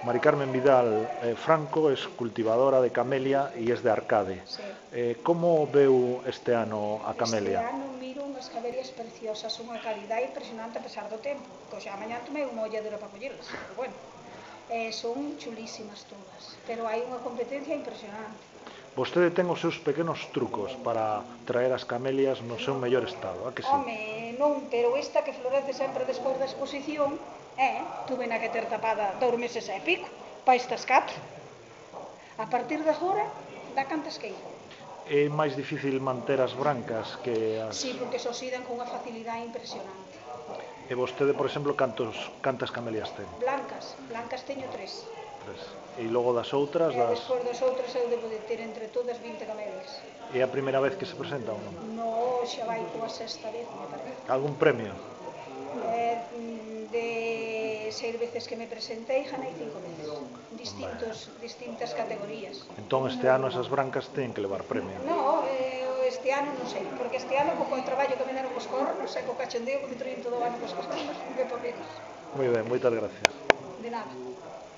Mari Carmen Vidal Franco es cultivadora de camelia e es de Arcade. Sí. Como veu este ano a Este camelia? ano miro unhas camelias preciosas, unha calidade impresionante a pesar do tempo, que hoxe a mañá tomei unha olladura para collelas, pero bueno, son chulísimas todas, pero hai unha competencia impresionante. Vostede ten os seus pequenos trucos para traer as camelias no seu mellor estado, a que sí? Home, non, pero esta que florece sempre despois da exposición, tuve na que ter tapada 2 meses e pico, para estas 4. A partir de agora, dá cantas queira. É máis difícil manter as brancas que as... Sí, porque se oxidan con unha facilidade impresionante. E vostede, por exemplo, cantas camelias ten? Blancas teño 3. E logo das outras, E despois das outras eu debo de ter entre todas 20 camelias. É a primeira vez que se presenta ou non? No, xa vai coa sexta vez, me parece. Algún premio? De 6 veces que me presentei, ganei 5 veces. Distintas categorías. Entón este ano esas brancas teñen que levar premio. No, este ano non sei, porque este ano co traballo que me deron cos cornos e co cachondeo que me traín todo o ano cos cornos, de papeles. Moi ben, moitas gracias. De nada.